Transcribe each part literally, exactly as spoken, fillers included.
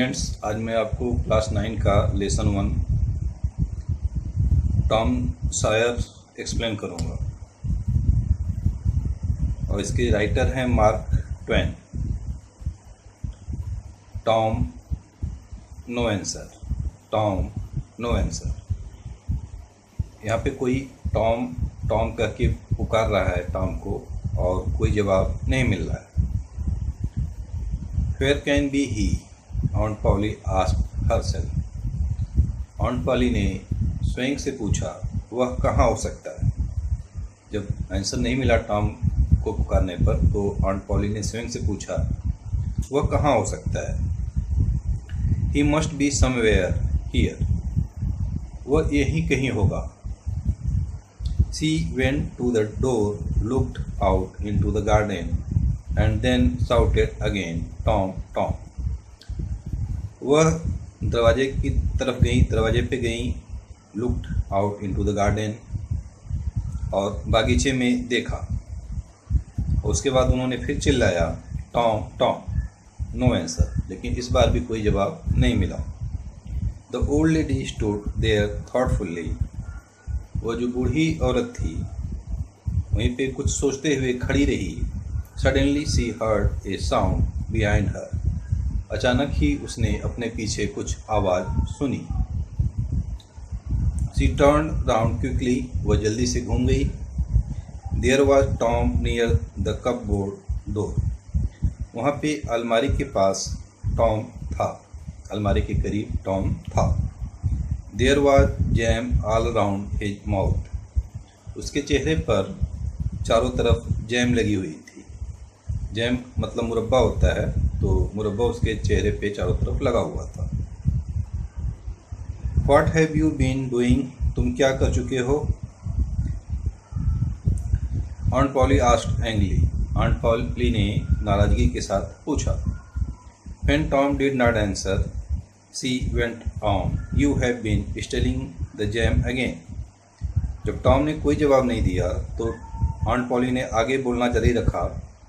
Friends, आज मैं आपको क्लास नाइन का lesson one Tom Sawyer explain करूंगा और इसके राइटर हैं Mark Twain. Tom no answer, Tom no answer. यहाँ पे कोई टॉम टॉम कह के पुकार रहा है टॉम को और कोई जवाब नहीं मिल रहा है। Where can be he? Aunt Polly asked herself. Aunt Polly ने स्वयं से पूछा वह कहाँ हो सकता है। जब आंसर नहीं मिला टॉम को पुकारने पर तो ऑन पॉली ने स्वयं से पूछा वह कहाँ हो सकता है। He must be somewhere here। वह यहीं कहीं होगा। She went to the door, looked out into the garden and then shouted again, Tom, Tom। वह दरवाजे की तरफ गई, दरवाजे पे गई, looked out into the garden और बागीचे में देखा। उसके बाद उन्होंने फिर चिल्लाया टॉम टॉम। नो आंसर, लेकिन इस बार भी कोई जवाब नहीं मिला। The old lady stood there thoughtfully. वह जो बूढ़ी औरत थी वहीं पे कुछ सोचते हुए खड़ी रही। Suddenly she heard a sound behind her. अचानक ही उसने अपने पीछे कुछ आवाज़ सुनी। She turn round quickly. वह जल्दी से घूम गई। There was Tom near the cupboard door. वहाँ पे अलमारी के पास टॉम था, अलमारी के करीब टॉम था। There was jam all around his mouth. उसके चेहरे पर चारों तरफ जैम लगी हुई थी। जैम मतलब मुरब्बा होता है, तो मुरब्बा उसके चेहरे पे चारों तरफ लगा हुआ था। What have you been doing? तुम क्या कर चुके हो? Aunt Polly asked angrily। Aunt Polly ने नाराजगी के साथ पूछा। When Tom did not answer, she went on, You have been stealing the jam again। जब टॉम ने कोई जवाब नहीं दिया तो ऑन्ट पॉली ने आगे बोलना जारी रखा।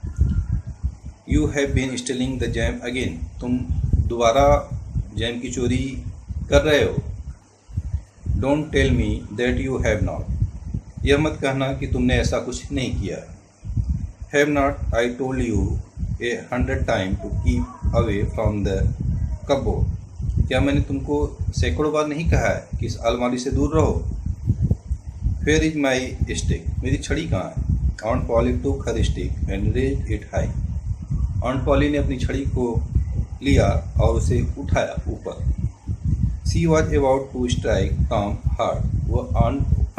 You have been stealing the jam again। तुम दोबारा जैम की चोरी कर रहे हो। Don't tell me that you have not। यह मत कहना कि तुमने ऐसा कुछ नहीं किया। Have not I told you a hundred times to keep away from the cupboard। क्या मैंने तुमको सैकड़ों बार नहीं कहा है कि इस अलमारी से दूर रहो। Where is my stick? मेरी छड़ी कहाँ है। Aunt Polly took her stick and raised it high। Aunt Polly ने अपनी छड़ी को लिया और उसे उठाया ऊपर। She was about to strike Tom hard. वह ऑन्ट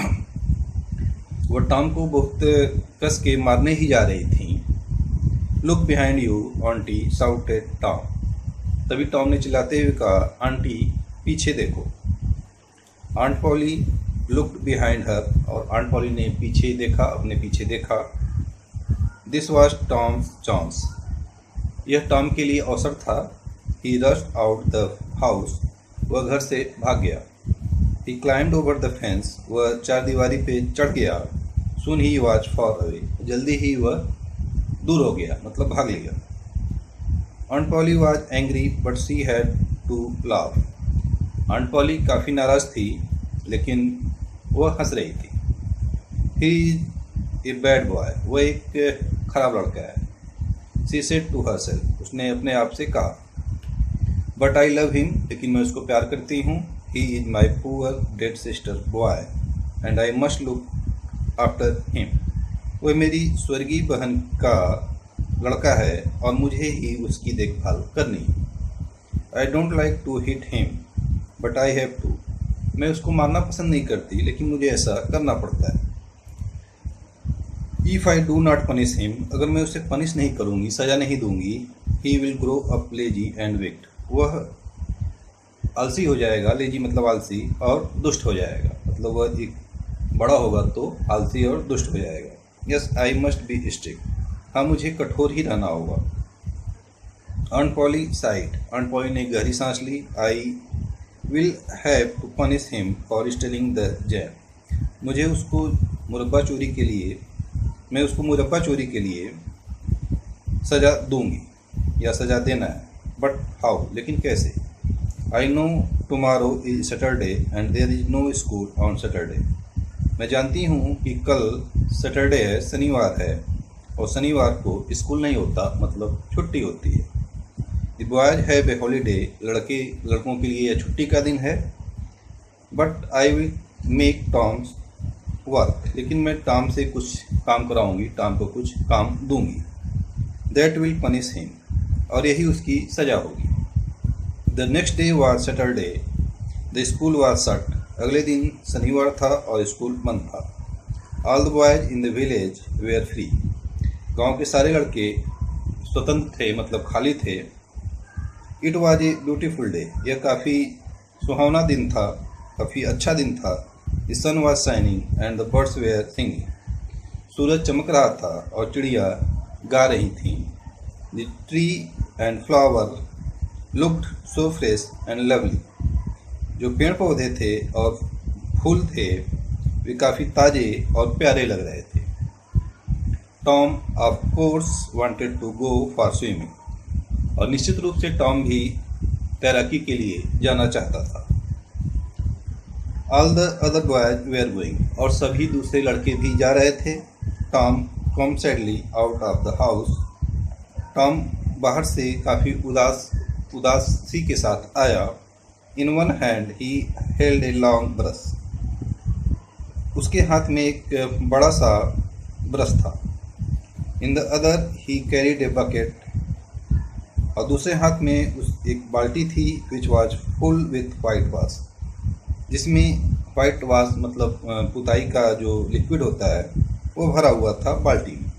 वह टॉम को बहुत कस के मारने ही जा रही थी। Look behind you auntie shouted Tom. तभी टॉम ने चिल्लाते हुए कहा आंटी पीछे देखो। Aunt Polly looked behind her और ऑन्ट पॉली ने पीछे देखा, अपने पीछे देखा। This was Tom's chance. यह टॉम के लिए अवसर था। He rushed out the house. वह घर से भाग गया। He climbed over the fence. वह चार दीवारी पे चढ़ गया। Soon he was far away. जल्दी ही वह दूर हो गया, मतलब भाग लिया। Aunt Polly was angry but she had to laugh. Aunt Polly काफ़ी नाराज़ थी लेकिन वह हंस रही थी। He is a bad boy. वह एक खराब लड़का है। She said to herself। उसने अपने आप से कहा। But I love him। लेकिन मैं उसको प्यार करती हूँ। He is my poor dead sister boy and I must look after him। वह मेरी स्वर्गीय बहन का लड़का है और मुझे ही उसकी देखभाल करनी। I don't like to hit him but I have to। मैं उसको मारना पसंद नहीं करती लेकिन मुझे ऐसा करना पड़ता है। If I do not punish him। अगर मैं उसे पनिश नहीं करूँगी, सज़ा नहीं दूँगी, he will grow up lazy and wicked। वह आलसी हो जाएगा। लेजी मतलब आलसी, और दुष्ट हो जाएगा, मतलब वह एक बड़ा होगा तो आलसी और दुष्ट हो जाएगा। Yes, I must be strict। हाँ, मुझे कठोर ही रहना होगा। Aunt Polly sighed। Aunt Polly ने गहरी सांस ली। I will have to punish him for stealing the jam। मुझे उसको मुरब्बा चोरी के लिए मैं उसको मुरब्बा चोरी के लिए सज़ा दूंगी या सज़ा देना है। बट हाउ, लेकिन कैसे। I know tomorrow is Saturday and there is no school on Saturday. मैं जानती हूँ कि कल सैटरडे है, शनिवार है, और शनिवार को स्कूल नहीं होता, मतलब छुट्टी होती है। The boys have a holiday, लड़के लड़कों के लिए यह छुट्टी का दिन है। But I will make Tom's work, लेकिन मैं टॉम से कुछ काम कराऊंगी, टॉम को कुछ काम दूंगी। दैट विल पनिश हिम, और यही उसकी सज़ा होगी। The next day was Saturday, the school was shut. अगले दिन शनिवार था और स्कूल बंद था। All the boys in the village were free, गांव के सारे लड़के स्वतंत्र थे, मतलब खाली थे। It was a beautiful day, यह काफ़ी सुहावना दिन था, काफ़ी अच्छा दिन था। The sun was shining and the birds were singing, सूरज चमक रहा था और चिड़िया गा रही थीं। The tree and flower looked so fresh and lovely, जो पेड़ पौधे थे और फूल थे वे काफ़ी ताज़े और प्यारे लग रहे थे। Tom of course wanted to go for swimming, और निश्चित रूप से टॉम भी तैराकी के लिए जाना चाहता था। All the other boys were going, और सभी दूसरे लड़के भी जा रहे थे। Tom come sadly out of the house, टॉम बाहर से काफ़ी उदास उदासी के साथ आया। In one hand he held a long brush, उसके हाथ में एक बड़ा सा ब्रश था। In the other he carried a bucket, और दूसरे हाथ में उस एक बाल्टी थी which was full with white wash, जिसमें वाइट वाश मतलब पुताई का जो लिक्विड होता है वो भरा हुआ था बाल्टी में।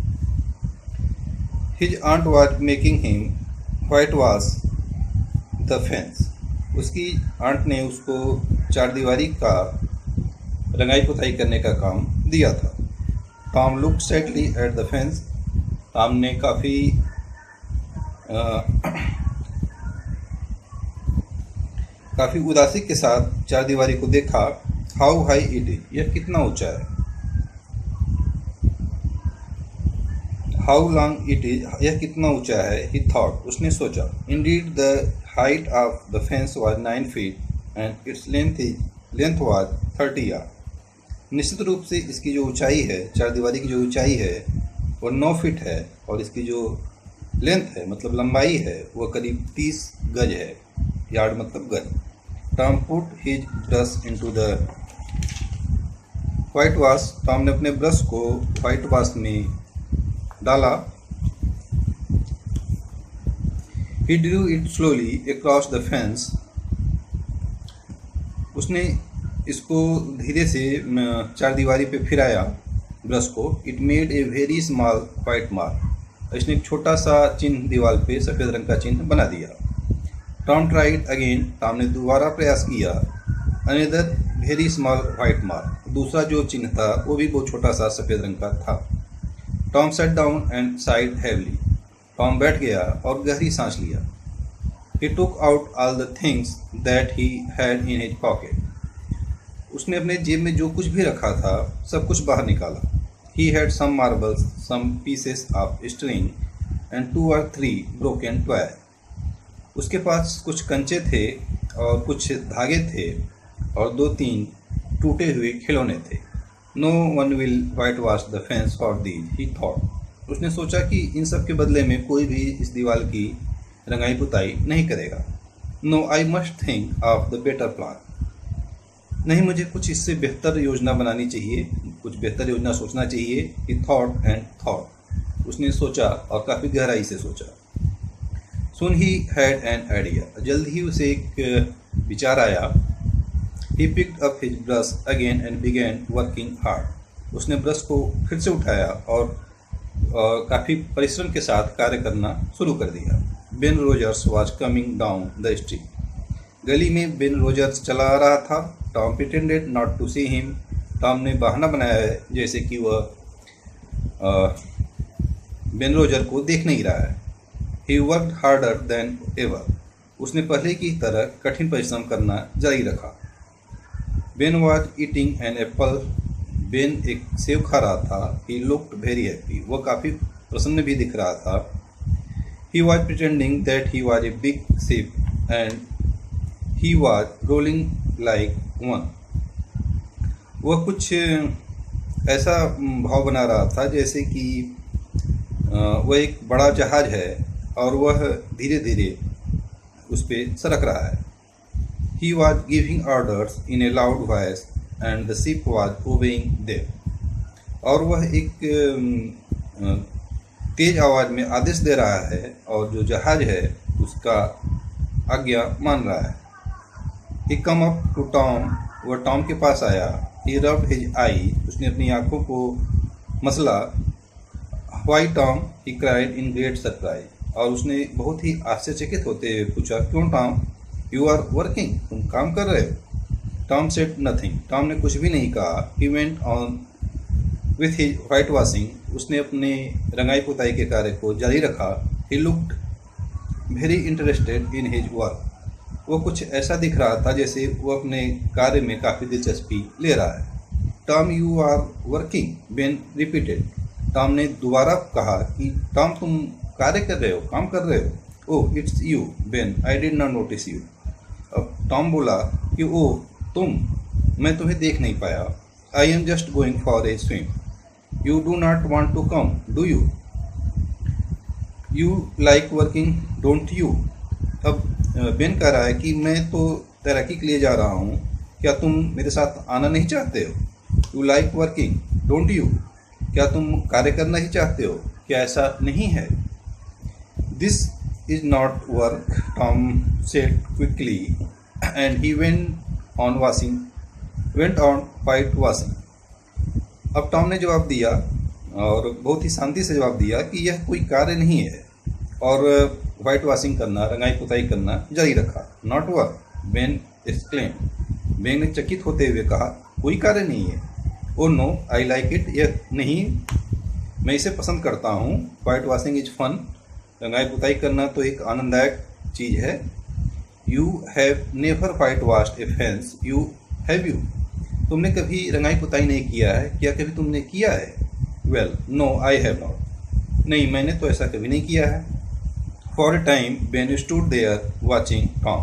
His aunt was making him white wash the fence, उसकी आंट ने उसको चार दीवारी का रंगाई पुताई करने का काम दिया था। Tom look sadly at the fence, Tom ने काफ़ी काफ़ी उदासी के साथ चार दीवारी को देखा। हाउ हाई इट इज, यह कितना ऊंचा है। हाउ लॉन्ग इट इज, यह कितना ऊंचा है। ही थॉट, उसने सोचा। Indeed the height of the fence was nine feet and its length length was thirty yard. निश्चित रूप से इसकी जो ऊंचाई है, चार दीवारी की जो ऊंचाई है वो नौ फीट है, और इसकी जो लेंथ है मतलब लंबाई है वो करीब तीस गज है। यार्ड मतलब गज। Tom put his brush into the white wash, Tom ने अपने ब्रश को व्हाइट वाश में डाला। He drew it slowly across the fence, उसने इसको धीरे से चार दीवारी पे फिराया ब्रश को। It made a very small white mark, इसने एक छोटा सा चिन्ह दीवार पे सफ़ेद रंग का चिन्ह बना दिया। Tom tried again, टॉम ने दोबारा प्रयास किया। Another very small white mark, दूसरा जो चिन्ह था वो भी बहुत छोटा सा सफ़ेद रंग का था। Tom sat down and sighed heavily, Tom बैठ गया और गहरी सांस लिया। He took out all the things that he had in his pocket, उसने अपने जेब में जो कुछ भी रखा था सब कुछ बाहर निकाला। He had some marbles, some pieces of string and two or three broken toys, उसके पास कुछ कंचे थे और कुछ धागे थे और दो तीन टूटे हुए खिलौने थे। No one will whitewash the fence for these, he thought, उसने सोचा कि इन सब के बदले में कोई भी इस दीवार की रंगाई पुताई नहीं करेगा। No I must think of the better plan, नहीं मुझे कुछ इससे बेहतर योजना बनानी चाहिए, कुछ बेहतर योजना सोचना चाहिए। ही थॉट एंड थॉट, उसने सोचा और काफ़ी गहराई से सोचा। Soon he had an idea, जल्द ही उसे एक विचार आया। He picked up his brush again and began working hard, उसने ब्रश को फिर से उठाया और काफ़ी परिश्रम के साथ कार्य करना शुरू कर दिया। Ben Rogers was coming down the street, गली में बेन रोजर्स चला आ रहा था। Tom pretended not to see him, Tom ने बहाना बनाया है जैसे कि वह बेन रोजर को देख नहीं रहा है। He worked harder than ever, उसने पहले की तरह कठिन परिश्रम करना जारी रखा। Ben was eating an apple, Ben एक सेब खा रहा था। ही लुक्ड वेरी हैप्पी, वह काफ़ी प्रसन्न भी दिख रहा था। He was pretending that he was a big shape and He was rolling like one. वह कुछ ऐसा भाव बना रहा था जैसे कि वह एक बड़ा जहाज है और वह धीरे धीरे उस पर सरक रहा है. He was giving orders in a loud voice and the ship was obeying them. और वह एक तेज आवाज में आदेश दे रहा है और जो जहाज है उसका आज्ञा मान रहा है. He come up to Tom. वह टॉम के पास आया. He rubbed his eye. उसने अपनी आंखों को मसला. Why Tom? He cried in great surprise. और उसने बहुत ही आश्चर्यचकित होते हुए पूछा, क्यों टॉम? You are working. तुम काम कर रहे हो. Tom said nothing. टॉम ने कुछ भी नहीं कहा. He went on with his whitewashing. उसने अपने रंगाई पुताई के कार्य को जारी रखा. He looked very interested in his work. वो कुछ ऐसा दिख रहा था जैसे वो अपने कार्य में काफ़ी दिलचस्पी ले रहा है. Tom you are working, Ben repeated. Tom ने दोबारा कहा कि टॉम तुम कार्य कर रहे हो, काम कर रहे हो. Oh it's you Ben, I did not notice you. अब टॉम बोला कि ओह तुम, मैं तुम्हें देख नहीं पाया. I am just going for a swim. You do not want to come do you? You like working don't you? अब बेन कह रहा है कि मैं तो तैराकी के लिए जा रहा हूँ, क्या तुम मेरे साथ आना नहीं चाहते हो? You like working don't you? क्या तुम कार्य करना ही चाहते हो, क्या ऐसा नहीं है? This is not work, Tom said quickly and he went on washing went on white washing. अब टॉम ने जवाब दिया और बहुत ही शांति से जवाब दिया कि यह कोई कार्य नहीं है और वाइट वॉशिंग करना, रंगाई पुताई करना जारी रखा. Not work, Ben exclaim. Ben ने चकित होते हुए कहा, कोई कार्य नहीं है. Oh no I like it. यह नहीं, मैं इसे पसंद करता हूँ. White washing is fun. रंगाई पुताई करना तो एक आनंददायक चीज़ है. You have never white washed a fence, you have you? तुमने कभी रंगाई पुताई नहीं किया है, क्या कभी तुमने किया है? Well no I have not. नहीं, मैंने तो ऐसा कभी नहीं किया है. For a time, Ben stood there watching Tom.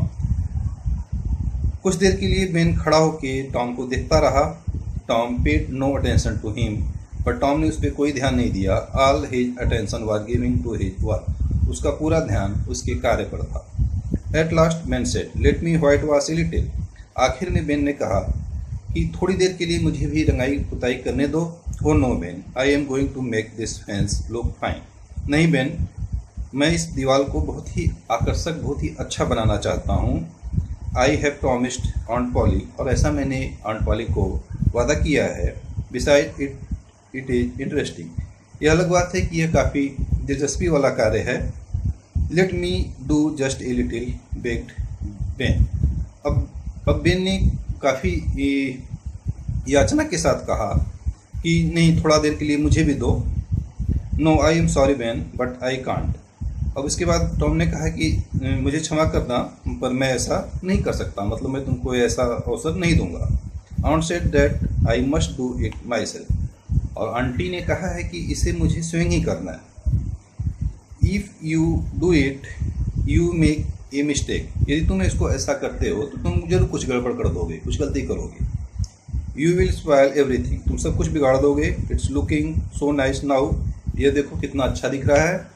कुछ देर के लिए बेन खड़ा होकर टॉम को देखता रहा. Tom paid no attention to him, पर टॉम ने उस पर कोई ध्यान नहीं दिया. All his attention was given to his work. उसका पूरा ध्यान उसके कार्य पर था. At last, Ben said, "Let me whitewash a little." आखिर में बेन ने कहा कि थोड़ी देर के लिए मुझे भी रंगाई पुताई करने दो. Oh no, Ben, I am going to make this fence look fine. नहीं बेन, मैं इस दीवार को बहुत ही आकर्षक, बहुत ही अच्छा बनाना चाहता हूँ. I have promised aunt Polly. और ऐसा मैंने ऑन पॉली को वादा किया है. Beside it it is interesting. यह अलग बात है कि यह काफ़ी दिलचस्पी वाला कार्य है. Let me do just a little begged Ben. अब अब बेन ने काफ़ी याचना के साथ कहा कि नहीं, थोड़ा देर के लिए मुझे भी दो. No I am sorry Ben but I can't. अब इसके बाद टॉम ने कहा कि मुझे क्षमा करना, पर मैं ऐसा नहीं कर सकता, मतलब मैं तुमको ऐसा अवसर नहीं दूंगा. Aunt said that I must do it myself. और आंटी ने कहा है कि इसे मुझे स्वयं ही करना है. If you do it you make a mistake. यदि तुम इसको ऐसा करते हो तो तुम जरूर कुछ गड़बड़ कर दोगे, कुछ गलती करोगे. You will spoil everything. तुम सब कुछ बिगाड़ दोगे. It's looking so nice now. यह देखो कितना अच्छा दिख रहा है.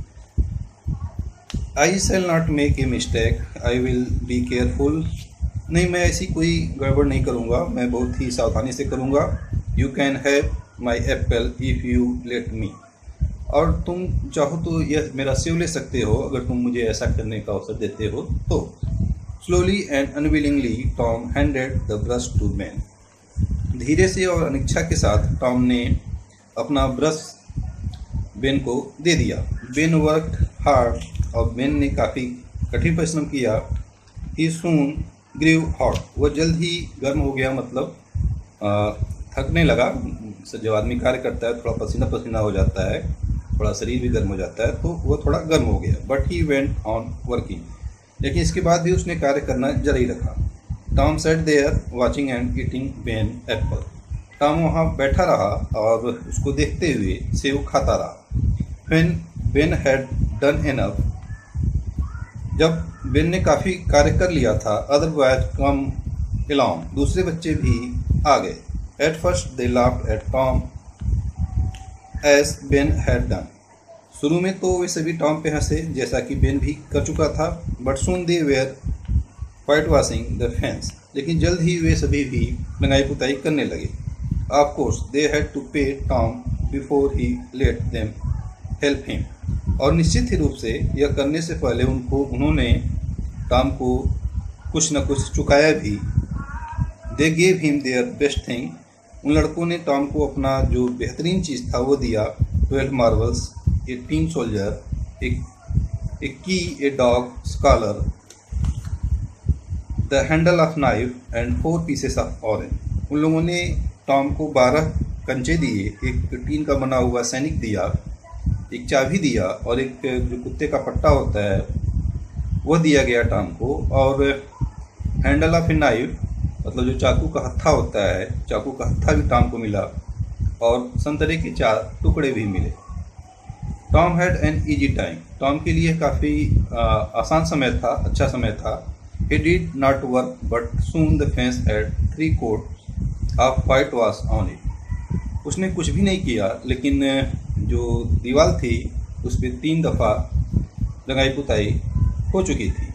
I shall not make a mistake, I will be careful. नहीं, मैं ऐसी कोई गड़बड़ नहीं करूँगा, मैं बहुत ही सावधानी से करूँगा. You can have my apple if you let me. और तुम चाहो तो यह मेरा सेव ले सकते हो अगर तुम मुझे ऐसा करने का अवसर देते हो तो. Slowly and unwillingly Tom handed the brush to Ben. धीरे से और अनिच्छा के साथ टॉम ने अपना ब्रश बेन को दे दिया. Ben worked hard. और बेन ने काफ़ी कठिन परिश्रम किया. He soon grew hot. वह जल्द ही गर्म हो गया, मतलब आ, थकने लगा. जब आदमी कार्य करता है थोड़ा पसीना पसीना हो जाता है, थोड़ा शरीर भी गर्म हो जाता है, तो वह थोड़ा गर्म हो गया. But he went on working. लेकिन इसके बाद भी उसने कार्य करना जारी रखा. Tom sat there watching and eating Ben apple. Tom वहाँ बैठा रहा और उसको देखते हुए सेव खाता रहा. When Ben had done enough जब बेन ने काफ़ी कार्य कर लिया था, अदर बॉयज कम अलोंग, दूसरे बच्चे भी आ गए। At first they laughed at Tom as Ben had done, शुरू में तो वे सभी टॉम पे हंसे जैसा कि बेन भी कर चुका था। But soon they were white washing the fence, लेकिन जल्द ही वे सभी भी रंगाई पुताई करने लगे। Of course they had to pay Tom before he let them help him, और निश्चित ही रूप से यह करने से पहले उनको उन्होंने टॉम को कुछ न कुछ चुकाया भी। They gave him their best thing, उन लड़कों ने टॉम को अपना जो बेहतरीन चीज़ था वो दिया। Twelve marbles, a tin soldier, a key, a dog, collar, the handle of knife and four pieces of orange. उन लोगों ने टॉम को बारह कंचे दिए, एक टीन का बना हुआ सैनिक दिया, एक चाबी दिया, और एक जो कुत्ते का पट्टा होता है वो दिया गया टॉम को। और हैंडल ऑफ ए नाइफ मतलब जो चाकू का हत्था होता है, चाकू का हत्था भी टॉम को मिला, और संतरे के चार टुकड़े भी मिले। Tom had an easy time, Tom के लिए काफ़ी आसान समय था, अच्छा समय था। He did not work, but soon the fence had three coats of whitewash on it. उसने कुछ भी नहीं किया, लेकिन जो दीवार थी उस पर तीन दफ़ा रंगाई पुताई हो चुकी थी।